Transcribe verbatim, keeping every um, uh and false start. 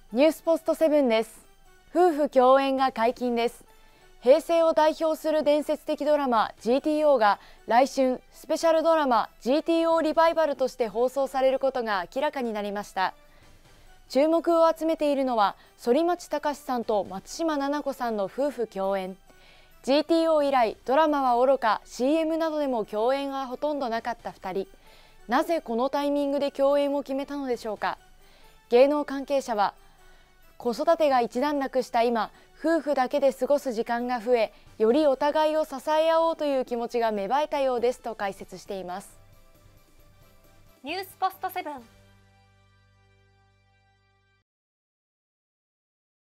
ニュースポストセブンです。夫婦共演が解禁です。平成を代表する伝説的ドラマ ジーティーオー が来春スペシャルドラマ ジーティーオー リバイバルとして放送されることが明らかになりました。注目を集めているのは反町隆史さんと松嶋菜々子さんの夫婦共演。 ジーティーオー 以来ドラマはおろか シーエム などでも共演がほとんどなかったふたり。なぜこのタイミングで共演を決めたのでしょうか。芸能関係者は子育てが一段落した今、夫婦だけで過ごす時間が増え、よりお互いを支え合おうという気持ちが芽生えたようですと解説しています。 ニュースポストセブン。